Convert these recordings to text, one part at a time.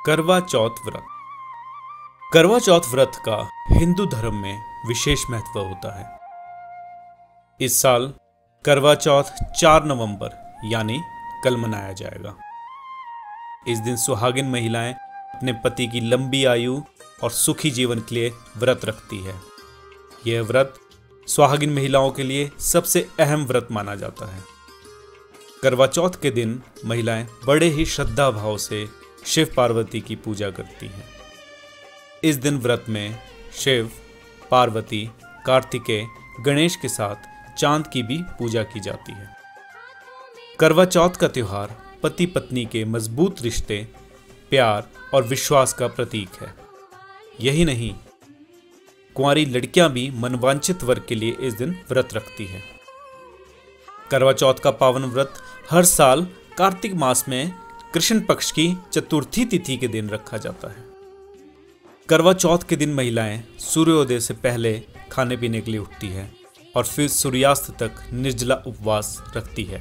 करवा चौथ व्रत। करवा चौथ व्रत का हिंदू धर्म में विशेष महत्व होता है। इस साल करवा चौथ 4 नवंबर यानी कल मनाया जाएगा। इस दिन सुहागिन महिलाएं अपने पति की लंबी आयु और सुखी जीवन के लिए व्रत रखती है। यह व्रत सुहागिन महिलाओं के लिए सबसे अहम व्रत माना जाता है। करवा चौथ के दिन महिलाएं बड़े ही श्रद्धा भाव से शिव पार्वती की पूजा करती हैं। इस दिन व्रत में शिव, पार्वती, कार्तिकेय, गणेश के साथ चांद की भी पूजा की जाती है। करवा चौथ का त्योहार पति पत्नी के मजबूत रिश्ते, प्यार और विश्वास का प्रतीक है। यही नहीं, कुंवारी लड़कियां भी मनवांछित वर के लिए इस दिन व्रत रखती है। करवा चौथ का पावन व्रत हर साल कार्तिक मास में कृष्ण पक्ष की चतुर्थी तिथि के दिन रखा जाता है। करवा चौथ के दिन महिलाएं सूर्योदय से पहले खाने पीने के लिए उठती है और फिर सूर्यास्त तक निर्जला उपवास रखती है।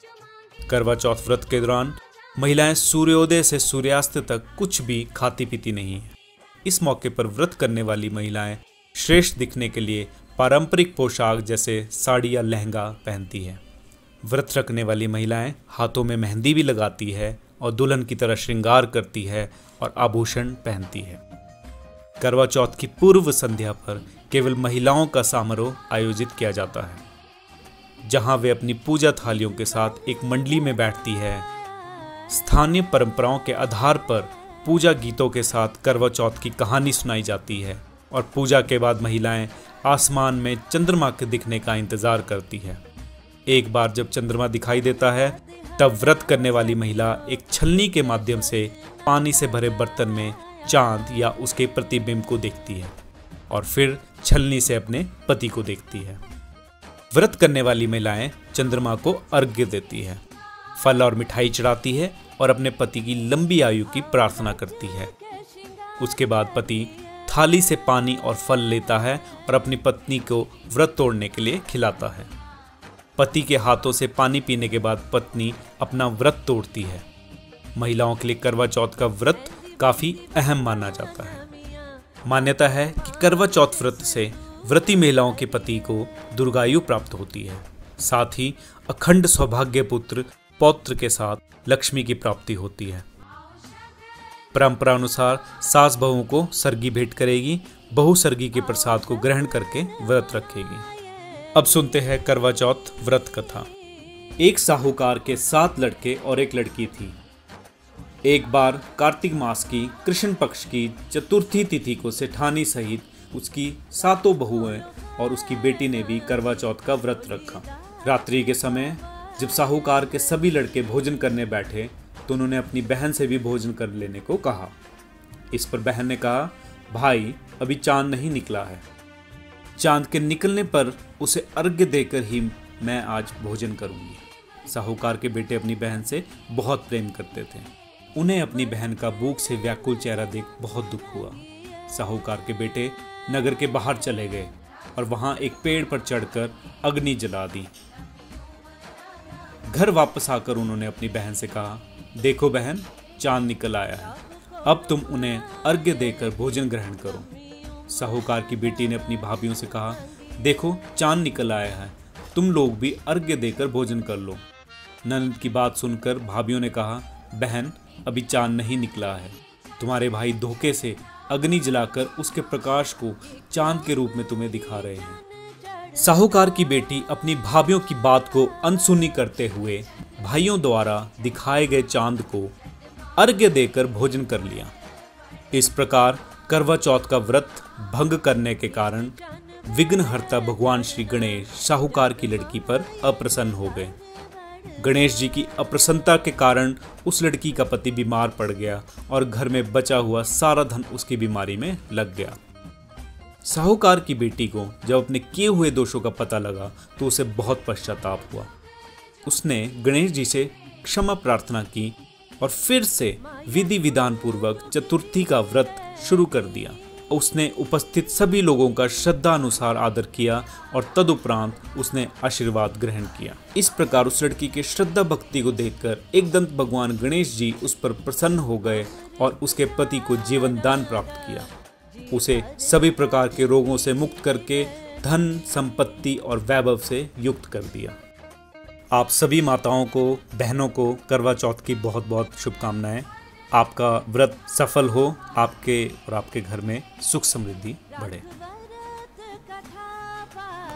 करवा चौथ व्रत के दौरान महिलाएं सूर्योदय से सूर्यास्त तक कुछ भी खाती पीती नहीं है। इस मौके पर व्रत करने वाली महिलाएं श्रेष्ठ दिखने के लिए पारंपरिक पोशाक जैसे साड़ी या लहंगा पहनती है। व्रत रखने वाली महिलाएं हाथों में मेहंदी भी लगाती है और दुल्हन की तरह श्रृंगार करती है और आभूषण पहनती है। करवा चौथ की पूर्व संध्या पर केवल महिलाओं का समारोह आयोजित किया जाता है, जहां वे अपनी पूजा थालियों के साथ एक मंडली में बैठती है। स्थानीय परंपराओं के आधार पर पूजा गीतों के साथ करवा चौथ की कहानी सुनाई जाती है और पूजा के बाद महिलाएं आसमान में चंद्रमा के दिखने का इंतजार करती है। एक बार जब चंद्रमा दिखाई देता है तब व्रत करने वाली महिला एक छलनी के माध्यम से पानी से भरे बर्तन में चांद या उसके प्रतिबिंब को देखती है और फिर छलनी से अपने पति को देखती है। व्रत करने वाली महिलाएं चंद्रमा को अर्घ्य देती है, फल और मिठाई चढ़ाती है और अपने पति की लंबी आयु की प्रार्थना करती है। उसके बाद पति थाली से पानी और फल लेता है और अपनी पत्नी को व्रत तोड़ने के लिए खिलाता है। पति के हाथों से पानी पीने के बाद पत्नी अपना व्रत तोड़ती है। महिलाओं के लिए करवा चौथ का व्रत काफी अहम माना जाता है। मान्यता है कि करवा चौथ व्रत से व्रती महिलाओं के पति को दीर्घायु प्राप्त होती है। साथ ही अखंड सौभाग्य पुत्र पौत्र के साथ लक्ष्मी की प्राप्ति होती है। परंपरा अनुसार सास बहू को सरगी भेंट करेगी, बहू सरगी के प्रसाद को ग्रहण करके व्रत रखेगी। अब सुनते हैं करवा चौथ व्रत कथा। एक साहूकार के 7 लड़के और एक लड़की थी। एक बार कार्तिक मास की कृष्ण पक्ष की चतुर्थी तिथि को सेठानी सहित उसकी 7 बहुएं और उसकी बेटी ने भी करवा चौथ का व्रत रखा। रात्रि के समय जब साहूकार के सभी लड़के भोजन करने बैठे तो उन्होंने अपनी बहन से भी भोजन कर लेने को कहा। इस पर बहन ने कहा, भाई अभी चांद नहीं निकला है, चांद के निकलने पर उसे अर्घ्य देकर ही मैं आज भोजन करूंगी। साहूकार के बेटे अपनी बहन से बहुत प्रेम करते थे। उन्हें अपनी बहन का भूख से व्याकुल चेहरा देख बहुत दुख हुआ। साहूकार के बेटे नगर के बाहर चले गए और वहां एक पेड़ पर चढ़कर अग्नि जला दी। घर वापस आकर उन्होंने अपनी बहन से कहा, देखो बहन, चांद निकल आया है, अब तुम उन्हें अर्घ्य देकर भोजन ग्रहण करो। साहूकार की बेटी ने अपनी भाभियों से कहा, देखो चांद निकल आया है, तुम लोग भी अर्घ्य देकर भोजन कर लो। ननद की बात सुनकर भाभियों ने कहा, बहन अभी चांद नहीं निकला है, तुम्हारे भाई धोखे से अग्नि जलाकर उसके प्रकाश को चांद के रूप में तुम्हें दिखा रहे हैं। साहूकार की बेटी अपनी भाभियों की बात को अनसुनी करते हुए भाइयों द्वारा दिखाए गए चांद को अर्घ्य देकर भोजन कर लिया। इस प्रकार करवा चौथ का व्रत भंग करने के कारण विघ्नहर्ता भगवान श्री गणेश साहूकार की लड़की पर अप्रसन्न हो गए। गणेश जी की अप्रसन्नता के कारण उस लड़की का पति बीमार पड़ गया और घर में बचा हुआ सारा धन उसकी बीमारी में लग गया। साहूकार की बेटी को जब अपने किए हुए दोषों का पता लगा तो उसे बहुत पश्चाताप हुआ। उसने गणेश जी से क्षमा प्रार्थना की और फिर से विधि विधान पूर्वक चतुर्थी का व्रत शुरू कर दिया। उसने उपस्थित सभी लोगों का श्रद्धा अनुसार आदर किया और तदुपरांत उसने आशीर्वाद ग्रहण किया। इस प्रकार उस लड़की के श्रद्धा भक्ति को देखकर एकदंत भगवान गणेश जी उस पर प्रसन्न हो गए और उसके पति को जीवन दान प्राप्त किया। उसे सभी प्रकार के रोगों से मुक्त करके धन, संपत्ति और वैभव से युक्त कर दिया। आप सभी माताओं को, बहनों को करवा चौथ की बहुत बहुत शुभकामनाएं। आपका व्रत सफल हो, आपके और आपके घर में सुख समृद्धि बढ़े।